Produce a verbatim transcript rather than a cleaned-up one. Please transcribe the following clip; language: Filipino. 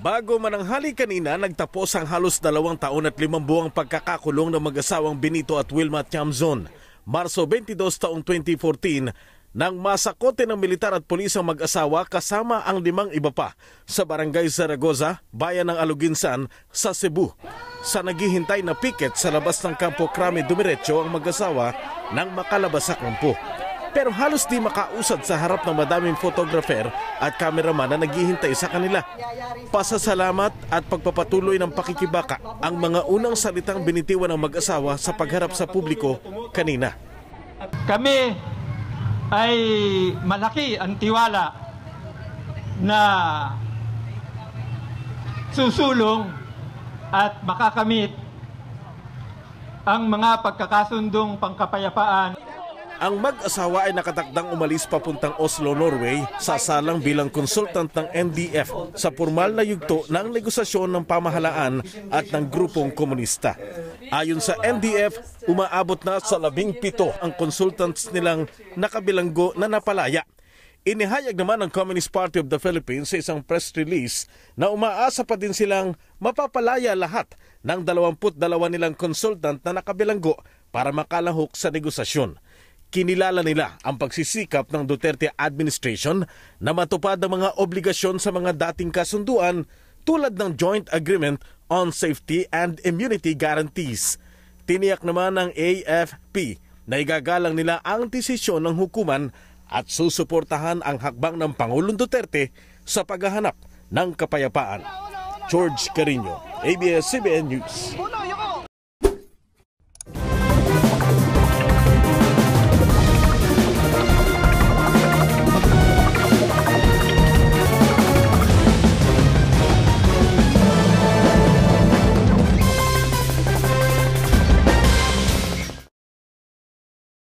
Bago mananghali kanina, nagtapos ang halos dalawang taon at limang buwang pagkakakulong ng mag-asawang Benito at Wilma Tiamzon. Marso twenty-dos taong twenty fourteen, nang masakote ng militar at pulis ang mag-asawa kasama ang limang iba pa sa Barangay Zaragoza, bayan ng Aluginsan sa Cebu. Sa naghihintay na piket sa labas ng kampo Krame dumiretso ang mag-asawa nang makalabas sa kampo. Pero halos di makausad sa harap ng madaming photographer at cameraman na naghihintay sa kanila. Pasasalamat at pagpapatuloy ng pakikibaka ang mga unang salitang binitiwan ng mag-asawa sa pagharap sa publiko kanina. Kami ay malaki ang tiwala na susulong at makakamit ang mga pagkakasundong pangkapayapaan. Ang mag-asawa ay nakatakdang umalis papuntang Oslo, Norway, sasalang bilang consultant ng N D F sa formal na yugto ng negosasyon ng pamahalaan at ng grupong komunista. Ayon sa N D F, umaabot na sa labing pito ang consultants nilang nakabilanggo na napalaya. Inihayag naman ng Communist Party of the Philippines sa isang press release na umaasa pa din silang mapapalaya lahat ng dalawampu't dalawa nilang consultant na nakabilanggo para makalahok sa negosasyon. Kinilala nila ang pagsisikap ng Duterte administration na matupad ang mga obligasyon sa mga dating kasunduan tulad ng Joint Agreement on Safety and Immunity Guarantees. Tiniyak naman ng A F P na igagalang nila ang desisyon ng hukuman at susuportahan ang hakbang ng Pangulong Duterte sa paghahanap ng kapayapaan. George Carino, A B S C B N News.